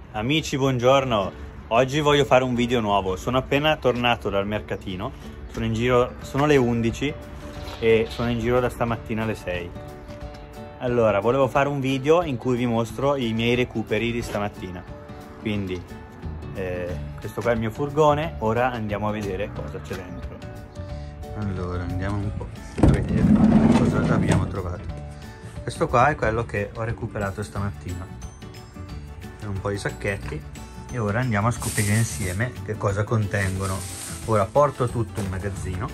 Amici, buongiorno. Oggi voglio fare un video nuovo. Sono appena tornato dal mercatino. Sono in giro, sono le 11 e sono in giro da stamattina alle 6. Allora, volevo fare un video in cui vi mostro i miei recuperi di stamattina. Quindi, questo qua è il mio furgone. Ora andiamo a vedere cosa c'è dentro. Allora, andiamo un po' a vedere cosa abbiamo trovato. Questo qua è quello che ho recuperato stamattina. Un po' di sacchetti e ora andiamo a scoprire insieme che cosa contengono. Ora porto tutto in magazzino.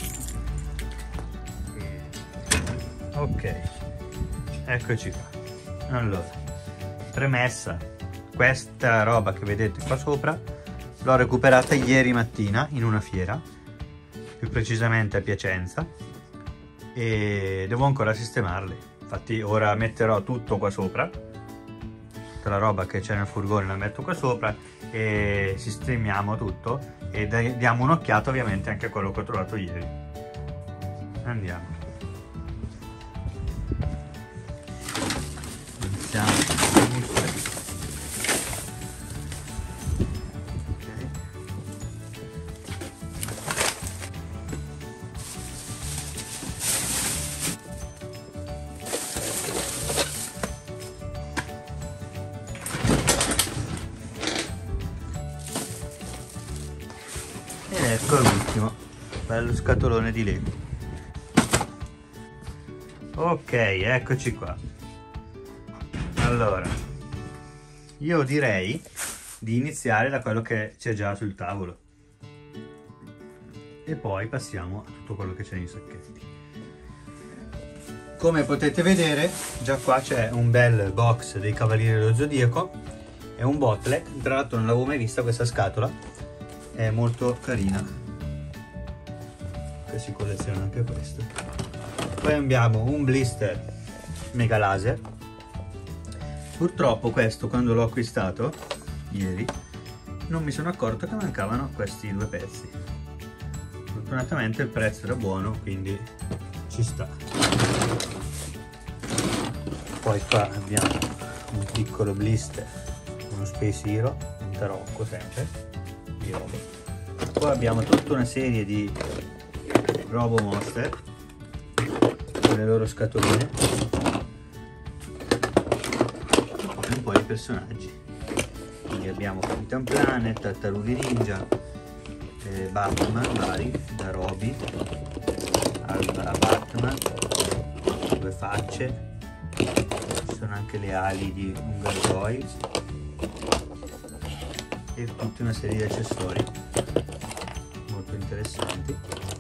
Ok, eccoci qua. Allora, premessa: questa roba che vedete qua sopra l'ho recuperata ieri mattina in una fiera, più precisamente a Piacenza, e devo ancora sistemarli. Infatti ora metterò tutto qua sopra, la roba che c'è nel furgone la metto qua sopra e sistemiamo tutto e diamo un'occhiata ovviamente anche a quello che ho trovato ieri. Andiamo. Iniziamo. Ed ecco l'ultimo, bello scatolone di Lego. Ok, eccoci qua. Allora, io direi di iniziare da quello che c'è già sul tavolo e poi passiamo a tutto quello che c'è nei sacchetti. Come potete vedere, già qua c'è un bel box dei Cavalieri dello Zodiaco e un bootleg. Tra l'altro non l'avevo mai vista questa scatola, è molto carina, che si colleziona anche questo. Poi abbiamo un blister mega laser. Purtroppo questo, quando l'ho acquistato ieri, non mi sono accorto che mancavano questi due pezzi. Fortunatamente il prezzo era buono, quindi ci sta. Poi qua abbiamo un piccolo blister, uno Space Hero, un tarocco sempre di roba. Poi abbiamo tutta una serie di Robo Monster con le loro scatoline e un po' di personaggi. Quindi abbiamo Capitan Planet, Tartarughe Ninja, Batman vari, da Robin a Batman, due facce, ci sono anche le ali di un Gargoyles e tutta una serie di accessori molto interessanti.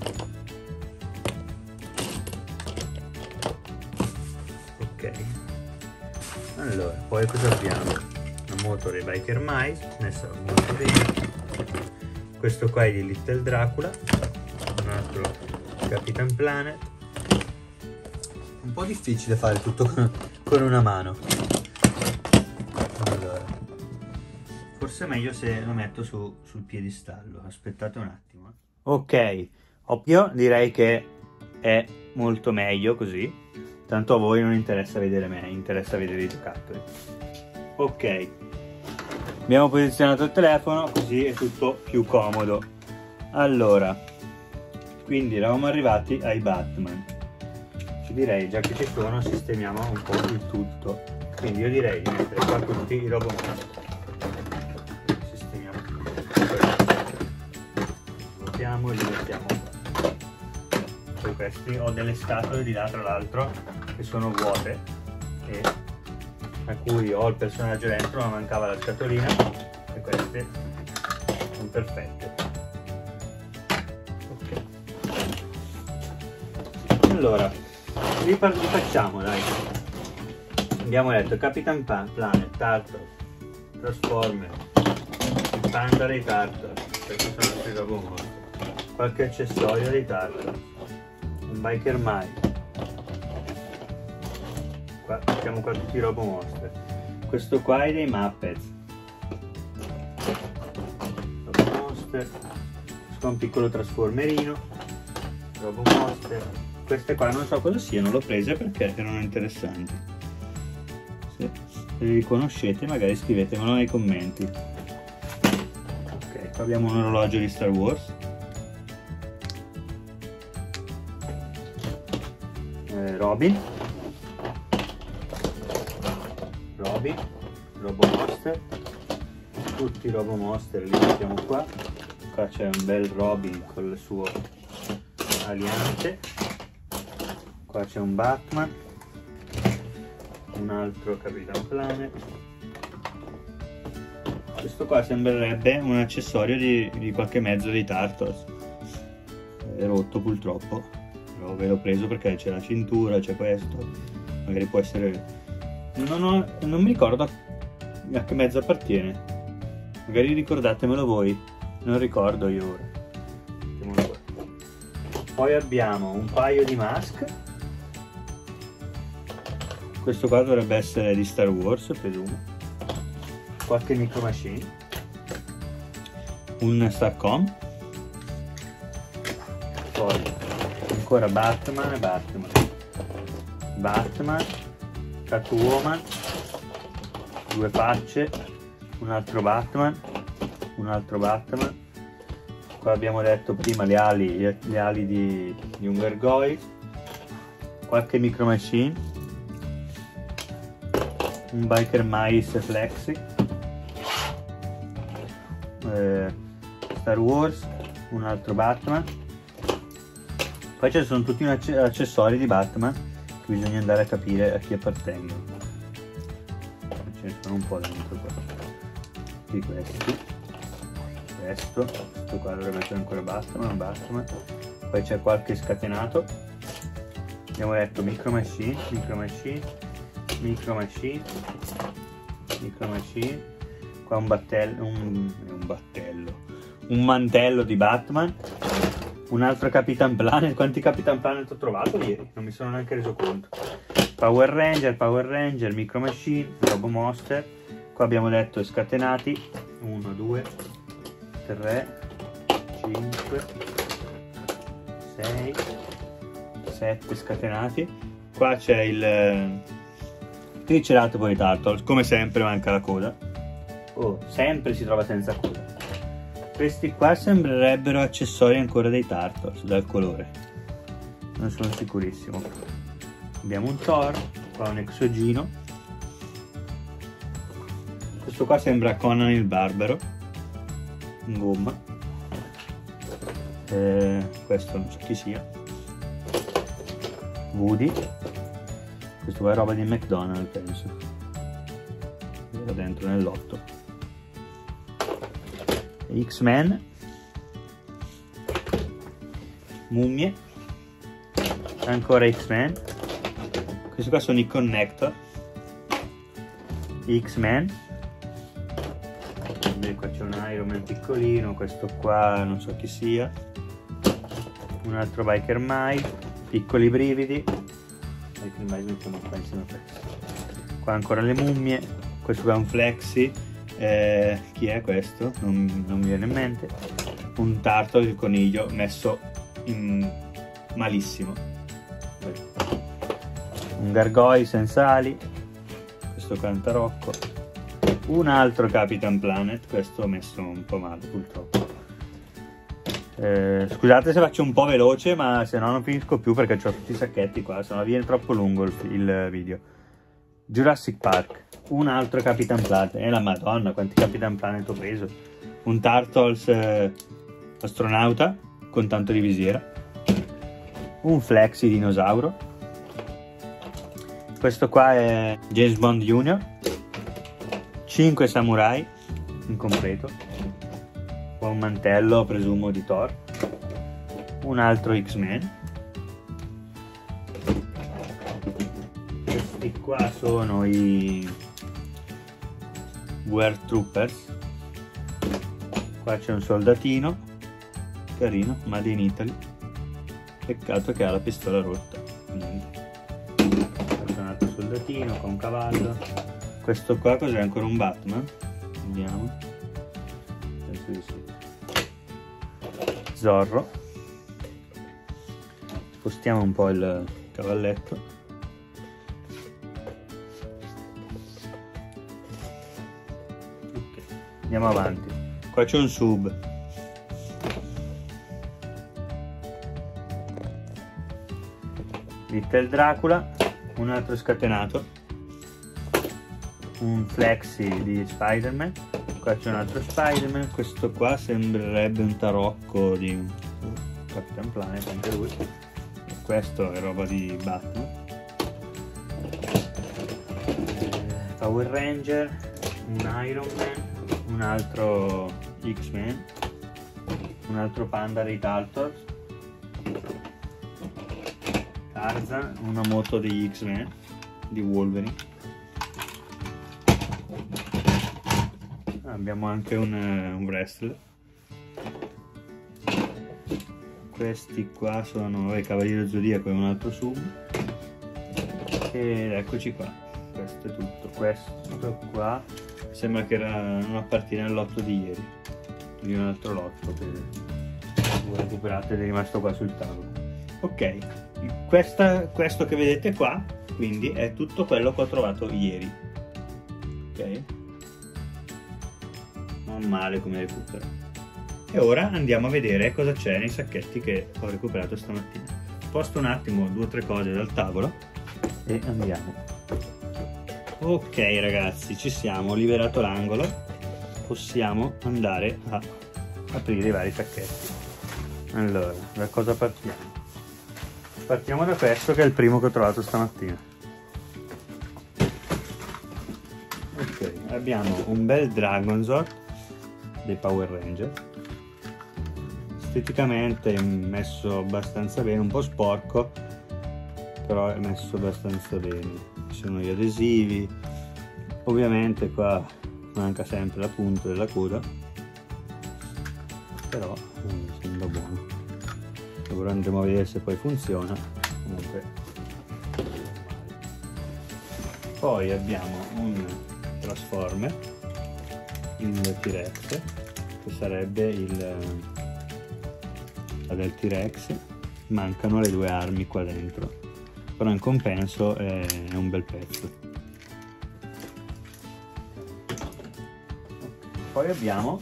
Ok, allora poi cosa abbiamo? Una moto dei Biker Mice messa molto bene. Questo qua è di Little Dracula, un altro Capitan Planet. Un po' difficile fare tutto con una mano. Allora, forse è meglio se lo metto sul piedistallo. Aspettate un attimo. Ok, io direi che è molto meglio così. Tanto a voi non interessa vedere me, interessa vedere i giocattoli. Ok, abbiamo posizionato il telefono, così è tutto più comodo. Allora, quindi eravamo arrivati ai Batman. Ci direi, già che ci sono, sistemiamo un po' il tutto. Quindi io direi di mettere qua tutti i Robo Monster. Sistemiamo tutto. Svuotiamo e li mettiamo qua. Poi questi ho delle scatole di là tra l'altro che sono vuote e a cui ho il personaggio dentro, ma mancava la scatolina, e queste sono perfette. Ok, allora li facciamo, dai. Abbiamo detto Capitan Planet, Tartar, Transformer, il Panda dei Tartar, questi sono altri Robo Monster, qualche accessorio dei Tartar, un Biker Mice. Qua mettiamo qua tutti i Robo Monster. Questo qua è dei Muppets. Robo Monster. Questo è un piccolo trasformerino. Robo Monster. Queste qua non so cosa siano, l'ho prese perché erano interessanti. Sì. Se li riconoscete magari scrivetemelo nei commenti. Ok, qua abbiamo un orologio di Star Wars. Robin, Robo Monster, tutti i Robo Monster li mettiamo qua. Qua c'è un bel Robin con il suo aliante, qua c'è un Batman, un altro Capitan Planet. Questo qua sembrerebbe un accessorio di qualche mezzo dei Turtles, è rotto purtroppo, però ve l'ho preso perché c'è la cintura, c'è questo, magari può essere... non mi ricordo a che mezzo appartiene, magari ricordatemelo voi, non ricordo io ora. Poi abbiamo un paio di mask, questo qua dovrebbe essere di Star Wars presumo, qualche Micro Machine, un Starcom, poi ancora Batman, Catwoman, due facce, un altro Batman, qua abbiamo detto prima le ali di un Gargoyle, qualche Micro Machine, un Biker Mice Flexi, Star Wars, un altro Batman. Poi ci sono tutti accessori di Batman che bisogna andare a capire a chi appartengono. Ce ne sono un po' dentro qua. Di questi. Questo qua dovrebbe essere ancora Batman. Poi c'è qualche scatenato. Abbiamo detto Micro Machine. Qua un mantello di Batman. Un altro Capitan Planet. Quanti Capitan Planet ho trovato ieri? Non mi sono neanche reso conto. Power Ranger, Micro Machine, Robo Monster. Qua abbiamo detto scatenati. 1, 2, 3, 5, 6, 7 scatenati. Qua c'è il Triceratops di Turtles. Come sempre manca la coda. Oh, sempre si trova senza coda. Questi qua sembrerebbero accessori ancora dei Turtles dal colore, non sono sicurissimo. Abbiamo un Thor, qua un Exogino, questo qua sembra Conan il Barbaro in gomma, questo non so chi sia, Woody, questo qua è roba di McDonald's penso, era dentro nell'otto. X-Men, mummie, ancora X-Men, questi qua sono i Connector, X-Men, qua c'è un Iron Man piccolino, questo qua non so chi sia, un altro Biker Mice, piccoli brividi, qua ancora le mummie, questo qua è un Flexi. Chi è questo? Non mi viene in mente. Un Turtle, il coniglio messo malissimo. Un Gargoyle senza ali, questo Cantarocco, un altro Capitan Planet, questo messo un po' male purtroppo. Scusate se faccio un po' veloce, ma se no non finisco più perché ho tutti i sacchetti qua, se no viene troppo lungo il video. Jurassic Park, un altro Capitan Planet, e la madonna quanti Capitan Planet ho preso. Un Turtles astronauta con tanto di visiera, un Flexi dinosauro, questo qua è James Bond Jr., 5 samurai incompleto, qua un mantello presumo di Thor, un altro X-Men. Questi qua sono i War Troopers, qua c'è un soldatino carino, made in Italy, peccato che ha la pistola rotta. Qua c'è un altro soldatino con un cavallo, questo qua cos'è, ancora un Batman? Vediamo, penso di sì. Zorro, spostiamo un po' il cavalletto. Andiamo avanti. Qua c'è un sub. Little Dracula, un altro scatenato, un flexi di Spider-Man. Qua c'è un altro Spider-Man. Questo qua sembrerebbe un tarocco di Captain Planet, anche lui. E questo è roba di Batman. Power Ranger, un Iron Man, un altro X-Men, un altro panda dei Turtles, Tarzan, una moto degli X-Men, di Wolverine. Abbiamo anche un wrestler. Questi qua sono i Cavalieri del Zodiaco e un altro sub. Ed eccoci qua. Questo è tutto. Questo qua sembra che non appartiene al lotto di ieri, di un altro lotto che ho recuperato ed è rimasto qua sul tavolo. Ok, questo che vedete qua quindi è tutto quello che ho trovato ieri. Ok, non male come recupero. E ora andiamo a vedere cosa c'è nei sacchetti che ho recuperato stamattina. Sposto un attimo 2 o 3 cose dal tavolo e andiamo. Ok ragazzi, ci siamo, ho liberato l'angolo, possiamo andare a aprire i vari sacchetti. Allora, da cosa partiamo? Partiamo da questo che è il primo che ho trovato stamattina. Ok, abbiamo un bel Dragonzord dei Power Ranger, esteticamente è messo abbastanza bene, un po' sporco, però è messo abbastanza bene. Ci sono gli adesivi, ovviamente qua manca sempre la punta della coda, però sembra buono. Ora andremo a vedere se poi funziona. Comunque poi abbiamo un Transformer, il T-Rex, che sarebbe la del T-Rex. Mancano le 2 armi qua dentro, però in compenso è un bel pezzo. Poi abbiamo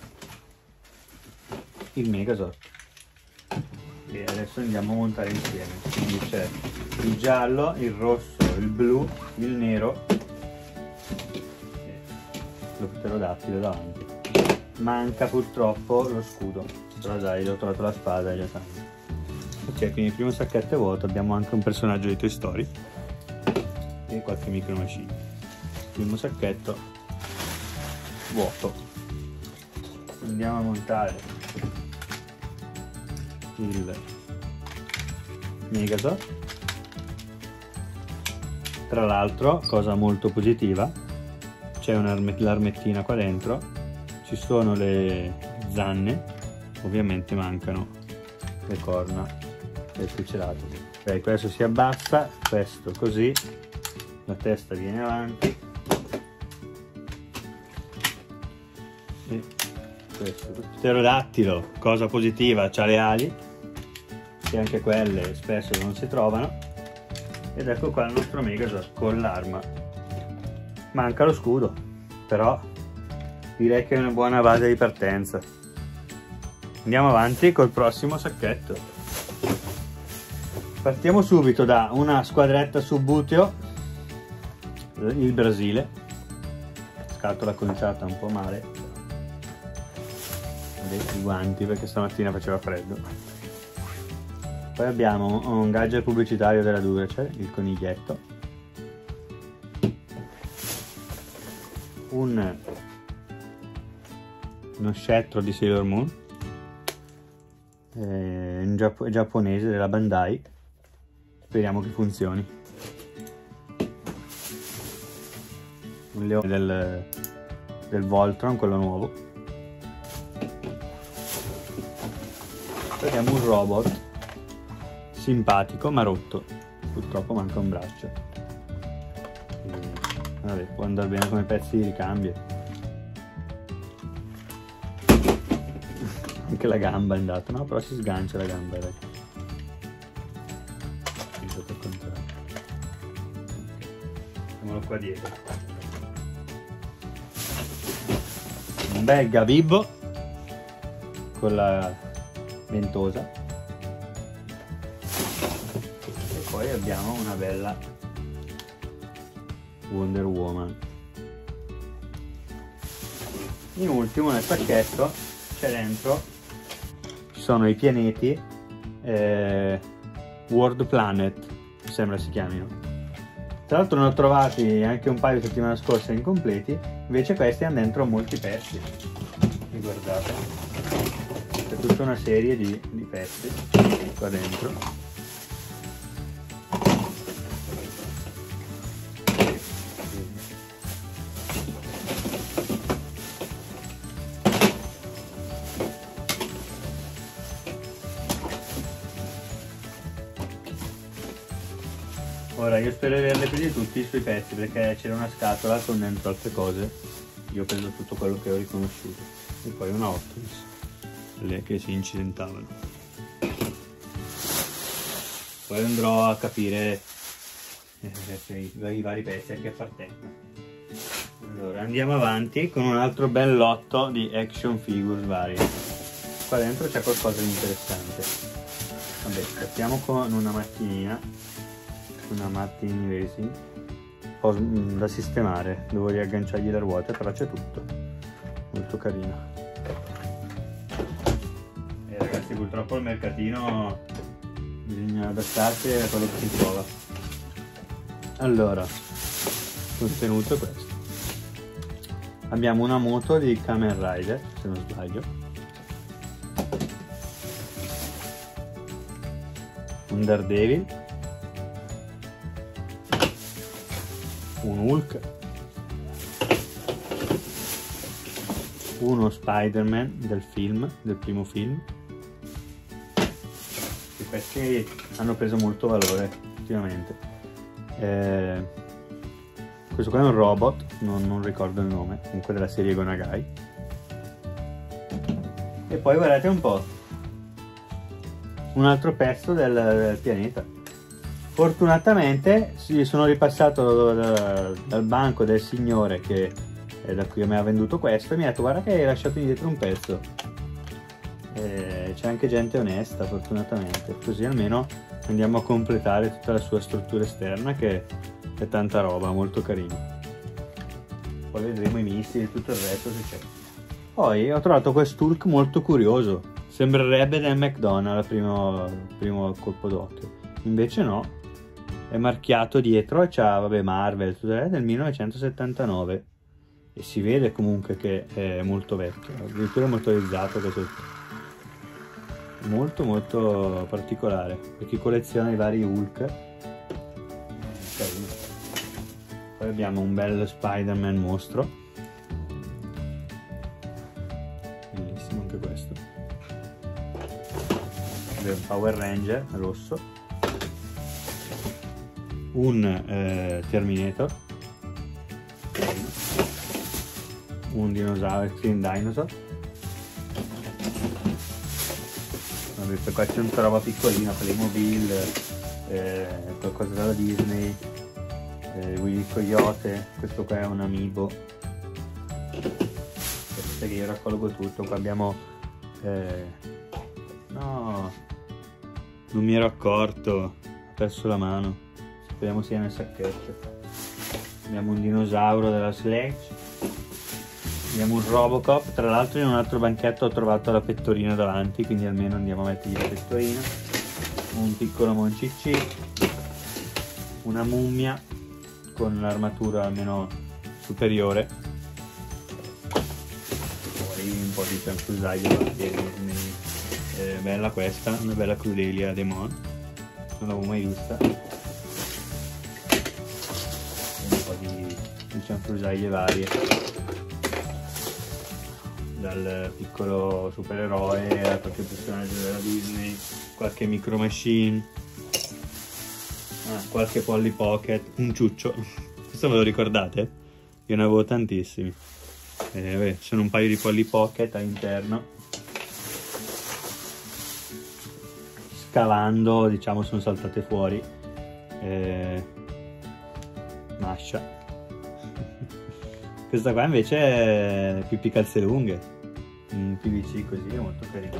il Megazord, e adesso andiamo a montare insieme. Quindi c'è il giallo, il rosso, il blu, il nero e lo pterodattilo davanti. Manca purtroppo lo scudo, però dai, ho trovato la spada e già tanto. Ok, quindi il primo sacchetto è vuoto, abbiamo anche un personaggio di Toy Story e qualche Micro Machine. Primo sacchetto vuoto. Andiamo a montare il Megazord. Tra l'altro, cosa molto positiva, c'è l'armettina qua dentro, ci sono le zanne, ovviamente mancano le corna del fucilato. Ok, questo si abbassa, questo così, la testa viene avanti e questo pterodattilo, cosa positiva, c'ha le ali, che anche quelle spesso non si trovano. Ed ecco qua il nostro Megazord con l'arma. Manca lo scudo, però direi che è una buona base di partenza. Andiamo avanti col prossimo sacchetto. Partiamo subito da una squadretta Subbuteo, il Brasile, scatola conciata un po' male, i guanti perché stamattina faceva freddo. Poi abbiamo un gadget pubblicitario della Duracell, il coniglietto, uno scettro di Sailor Moon, giapponese della Bandai, speriamo che funzioni, un leone del Voltron, quello nuovo. Poi abbiamo un robot simpatico ma rotto, purtroppo manca un braccio, vabbè, può andare bene come pezzi di ricambio. Anche la gamba è andata, no, però si sgancia la gamba, dai. Sotto il contrario. Mettiamolo qua dietro. un bel gabibbo con la ventosa e poi abbiamo una bella Wonder Woman. In ultimo nel pacchetto c'è dentro, ci sono i pianeti World Planet, sembra si chiamino. Tra l'altro ne ho trovati anche un paio di settimane scorse incompleti, invece questi hanno dentro molti pezzi. E guardate, c'è tutta una serie di pezzi qua dentro. Ora io spero di averli presi tutti sui pezzi, perché c'era una scatola con dentro altre cose, io ho preso tutto quello che ho riconosciuto e poi una Optimus, le che si incidentavano. Poi andrò a capire i vari pezzi a che appartengono. Allora andiamo avanti con un altro bel lotto di action figures varie. Qua dentro c'è qualcosa di interessante. Vabbè, partiamo con una macchinina, una Martin Racing, un po' da sistemare, devo riagganciargli le ruote, però c'è tutto, molto carino. E ragazzi, purtroppo il mercatino bisogna adattarsi a quello che si trova. Allora, contenuto è questo. Abbiamo una moto di Kamen Rider, se non sbaglio, un Daredevil, un Hulk, uno Spider-Man del primo film, e questi hanno preso molto valore ultimamente. Questo qua è un robot, non ricordo il nome, comunque della serie Go Nagai. E poi guardate un po', un altro pezzo del pianeta. Fortunatamente sono ripassato dal banco del signore da cui mi ha venduto questo e mi ha detto: guarda che hai lasciato indietro un pezzo. C'è anche gente onesta, fortunatamente, così almeno andiamo a completare tutta la sua struttura esterna, che è tanta roba, molto carino. Poi vedremo i missili e tutto il resto se c'è. Poi ho trovato quest'Hulk molto curioso, sembrerebbe del McDonald's al primo colpo d'occhio, invece no. È marchiato dietro e c'ha, vabbè, Marvel, tutto del 1979, e si vede comunque che è molto vecchio, addirittura motorizzato, questo molto molto particolare per chi colleziona i vari Hulk. Carino. Poi abbiamo un bel Spider-Man mostro, bellissimo anche questo, un Power Ranger rosso, un Terminator, un dinosauro, Clean Dinosaur. Vabbè, qua c'è tutta roba piccolina, Playmobil, qualcosa dalla Disney, Willy Coyote, questo qua è un Amiibo. Aspetta che io raccolgo tutto. Qua abbiamo no, non mi ero accorto, ho perso la mano, speriamo sia nel sacchetto. Abbiamo un dinosauro della Sledge, abbiamo un Robocop, tra l'altro in un altro banchetto ho trovato la pettorina davanti, quindi almeno andiamo a mettergli la pettorina, un piccolo Moncicci, una mummia con l'armatura almeno superiore, poi un po' di cianfrusaglie, bella questa, una bella Crudelia Demon, non l'avevo mai vista, un po' di cianfrusaglie varie, dal piccolo supereroe a qualche personaggio della Disney, qualche Micro Machine, qualche Polly Pocket, un ciuccio, questo ve lo ricordate? Io ne avevo tantissimi. Ci sono un paio di Polly Pocket all'interno. Scavando, diciamo, sono saltate fuori. Masha. Questa qua invece è Pippi calze lunghe, in PVC così, è molto carino.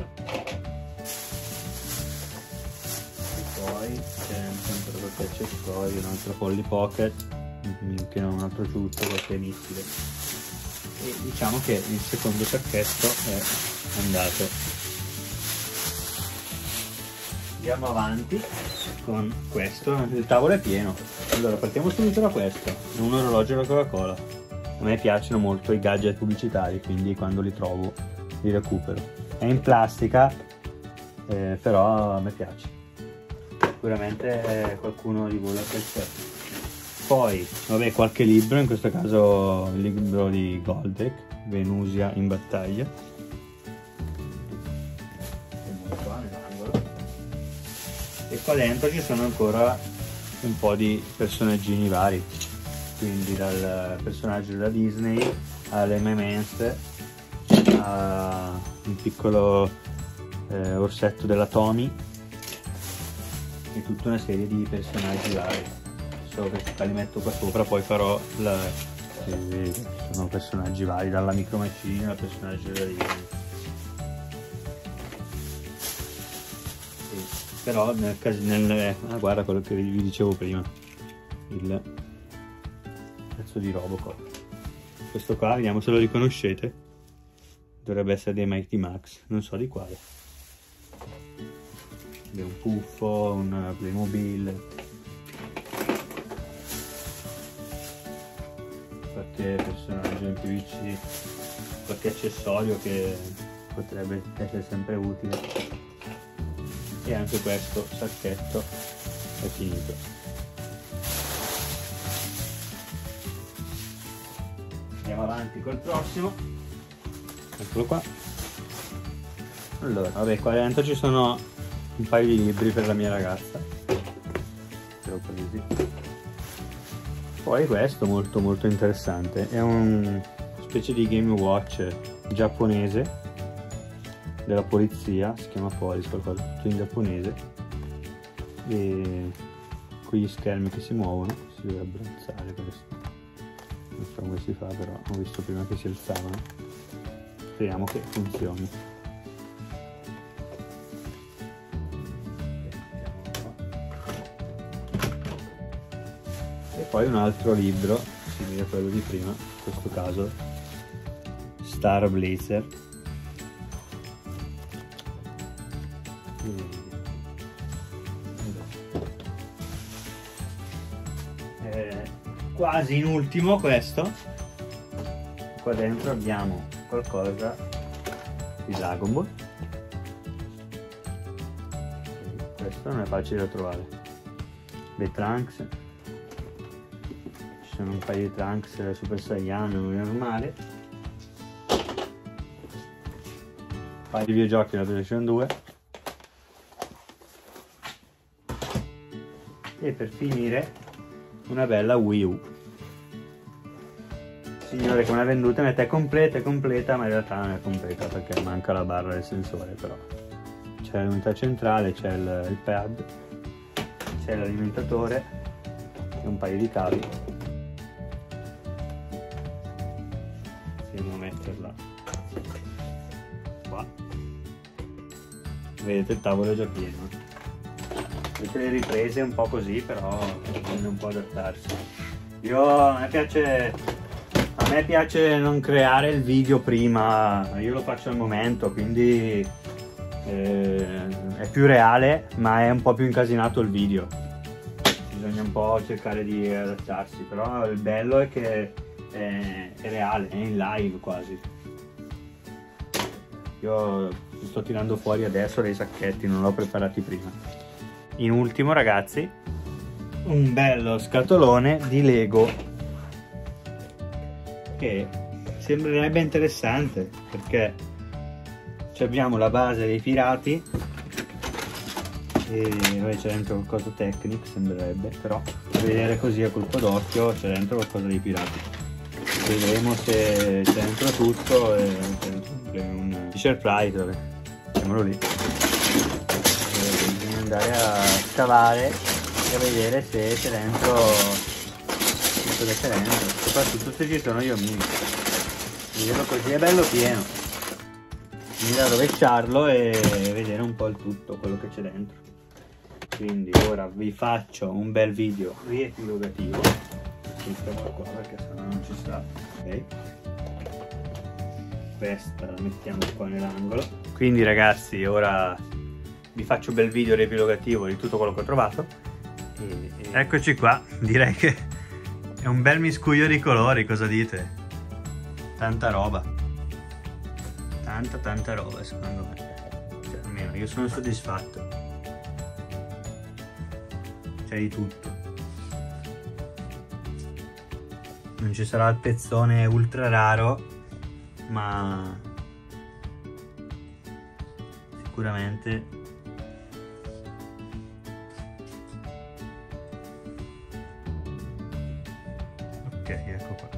E poi c'è sempre qualche accessorio, un altro Polly Pocket, un altro ciuccio, qualche missile. E diciamo che il secondo sacchetto è andato. Andiamo avanti con questo, il tavolo è pieno. Allora partiamo subito da questo, è un orologio da Coca-Cola. A me piacciono molto i gadget pubblicitari, quindi quando li trovo li recupero. È in plastica, però a me piace. Sicuramente qualcuno di voi lo apprezzerà. Poi, vabbè, qualche libro, in questo caso il libro di Goldrake, Venusia in battaglia. Qua nell'angolo. E qua dentro ci sono ancora un po' di personaggini vari, quindi dal personaggio della Disney alle M&M's, a un piccolo orsetto della Tommy e tutta una serie di personaggi vari. So che li metto qua sopra, poi farò sono personaggi vari, dalla Micro Machine al personaggio della Disney. Però nel caso guarda quello che vi dicevo prima, il pezzo di Robocop. Questo qua, vediamo se lo riconoscete, dovrebbe essere dei Mighty Max, non so di quale. È un puffo, un Playmobil, qualche personaggio in PVC, qualche accessorio che potrebbe essere sempre utile. E anche questo sacchetto è finito. Andiamo avanti col prossimo, eccolo qua. Allora, vabbè, qua dentro ci sono un paio di libri per la mia ragazza, li ho presi. Poi questo molto interessante, è una specie di Game Watch giapponese della polizia, si chiama Police, qualcosa tutto in giapponese, e con gli schermi che si muovono, si dovrebbe alzare questo, non so come si fa, però ho visto prima che si alzavano, speriamo che funzioni. E poi un altro libro simile a quello di prima, in questo caso Star Blazer. Quasi in ultimo questo, qua dentro abbiamo qualcosa di Dragon Ball. Questo non è facile da trovare, dei Trunks, ci sono un paio di Trunks Super Saiyan normale, un paio di videogiochi della PlayStation 2 e per finire una bella Wii U. Signore che me l'ha venduta, mette è completa, ma in realtà non è completa perché manca la barra del sensore, però c'è l'unità centrale, c'è il pad, c'è l'alimentatore e un paio di cavi. Andiamo a metterla qua. Vedete, il tavolo è già pieno. Vedete le riprese un po' così, però bisogna un po' adattarsi. A me piace non creare il video prima, io lo faccio al momento, quindi è più reale, ma è un po' più incasinato il video. Bisogna un po' cercare di adattarsi, però il bello è che è reale, è in live quasi. Io sto tirando fuori adesso dei sacchetti, non l'ho preparati prima. In ultimo, ragazzi, un bello scatolone di Lego che sembrerebbe interessante perché abbiamo la base dei pirati e poi c'è dentro qualcosa tecnico, sembrerebbe, però a vedere così a colpo d'occhio c'è dentro qualcosa dei pirati. Vedremo se c'è dentro tutto e un Fisher Price, mettiamolo lì. Bisogna andare a scavare e a vedere se c'è dentro cosa c'è dentro, soprattutto se ci sono gli omini. Vederlo così è bello pieno. Quindi da rovesciarlo e vedere un po' il tutto, quello che c'è dentro. Quindi ora vi faccio un bel video riepilogativo. Mettiamo qua perché sennò non ci sta. Ok. Questa la mettiamo qua nell'angolo. Quindi ragazzi, ora vi faccio un bel video riepilogativo di tutto quello che ho trovato. Eccoci qua, direi che è un bel miscuglio di colori, cosa dite? Tanta roba. Tanta roba secondo me. Cioè, almeno io sono soddisfatto. C'è di tutto. Non ci sarà il pezzone ultra raro, ma sicuramente ok, ecco qua.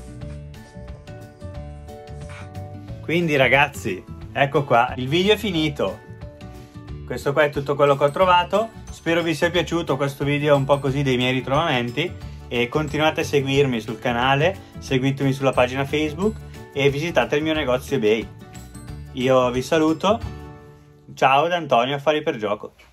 Quindi ragazzi, ecco qua, il video è finito. Questo qua è tutto quello che ho trovato. Spero vi sia piaciuto questo video un po' così dei miei ritrovamenti, e continuate a seguirmi sul canale, seguitemi sulla pagina Facebook e visitate il mio negozio eBay. Io vi saluto, ciao da Antonio Affari per Gioco.